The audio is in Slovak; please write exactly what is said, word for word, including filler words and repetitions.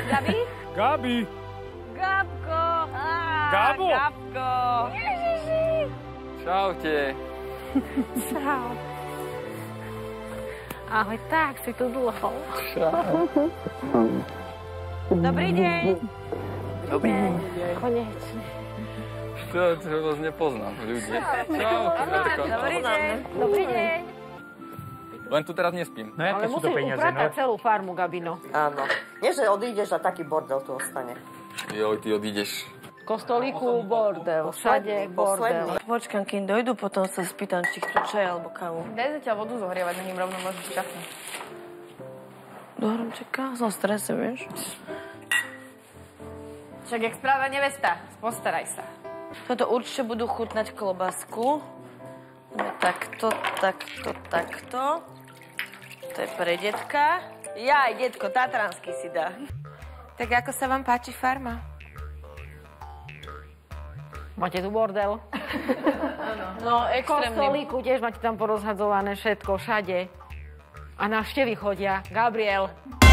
Gabi? Gabi! Gabko! Gabo? Gabko! Ježiši! Čaute. Čau. Ahoj, tak si tu dlho. Čau. Dobrý deň. Dobrý deň. Konečne. To, to vás nepoznám, ľudia. Čau, Katka. Dobrý deň. Dobrý deň. Len tu teraz nespím. No jaké Ale sú to musíš peniaze? upratať No? celú farmu, Gabino. Áno. Nie, že odídeš a taký bordel tu ostane. Joj, ty odídeš. Kostolíku bordel, všade bordel. Posledný. Počkám, kým dojdu, potom sa spýtam, či chcú čaj alebo kávu. Daj zatiaľ vodu zohrievať, na ním rovno môžeš čaknúť. Dohromčeka, som v strese, vieš. Však jak správa nevesta, postaraj sa. Toto určite budú chutnať klobásku. Takto, takto, takto. To je pre detka. Jaj, detko, tatranský si dá. Tak ako sa vám páči farma? Máte tu bordel? No, extrémne. Kostolíku tiež máte tam porozhadzované všetko, všade. A návštevy chodia. Gabriel.